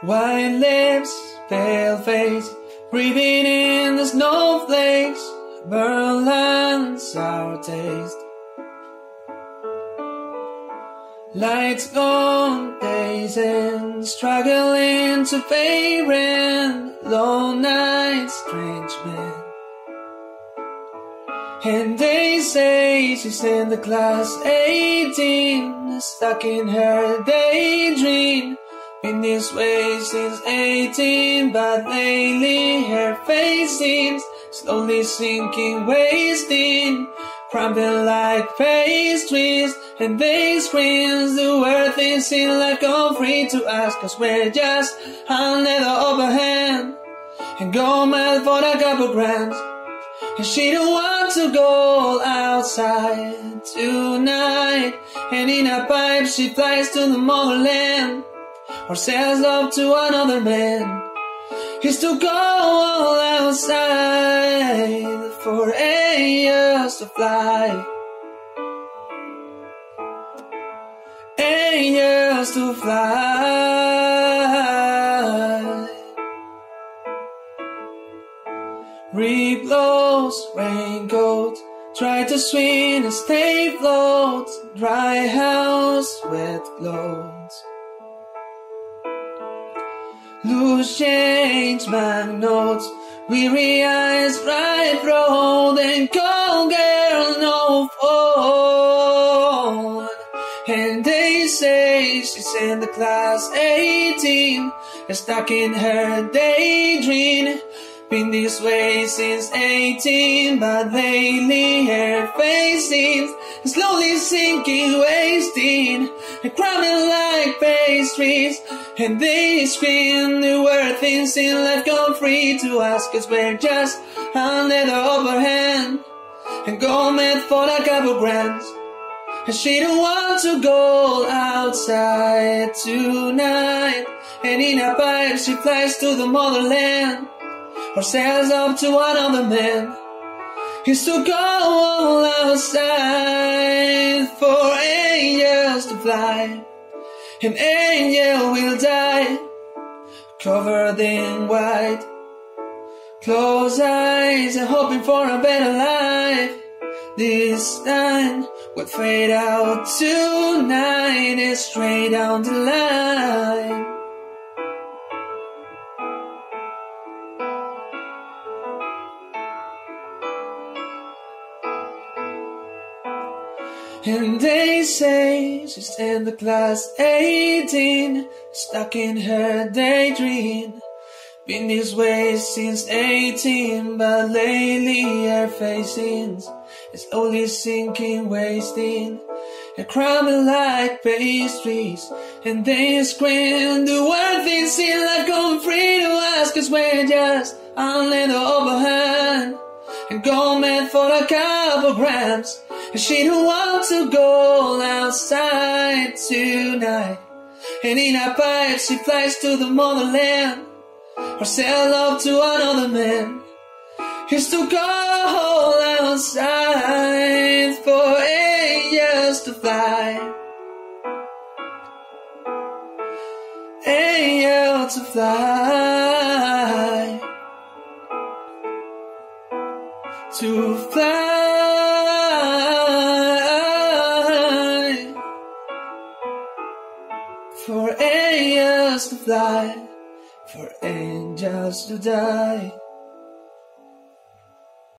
White lips, pale face, breathing in the snowflakes, Berlin sour taste. Lights gone, days in, struggling to pay rent, long nights, strange men. And they say she's in the class 18, stuck in her daydream. Been this way since 18, but lately her face seems slowly sinking, wasting, crumbling like pastries. And they scream the worth is in life gone free to us, 'cause we're just under the upper hand and go mad for a couple grams. And she don't want to go outside tonight, and in a pipe she flies to the motherland, or sells love to another man. He's to go all outside for 8 years to fly. 8 years to fly. Reap blows, raincoat, try to swim and stay afloat. Dry house, wet clothes. Loose change, banknotes, weary eyes, right road, and cold girl, no phone. And they say she's in the class 18, and stuck in her daydream. Been this way since 18, but lately her face seems slowly sinking, wasting, and crumbling like pastries. And they scream the word things in life come free to us, 'cause we're just under the upper hand and go mad for a couple grams. And she don't want to go outside tonight, and in a pipe she flies to the motherland, or sells up to another man. He's to go all outside for 8 years to fly. An angel will die, covered in white. Close eyes and hoping for a better life. This time will fade out tonight and straight down the line. And they say she's in the class 18, stuck in her daydream. Been this way since 18, but lately her face seems slowly sinking, wasting, and crumbling like pastries. And they scream the word things in life come free to us, 'cause we're just under the upper hand and go mad for a couple grams. And she don't want to go outside tonight, and in a pipe she flies to the motherland, or sell love to another man. He's to go outside for 8 years to fly. 8 years to fly. To fly. For 8 years to fly, for angels to die.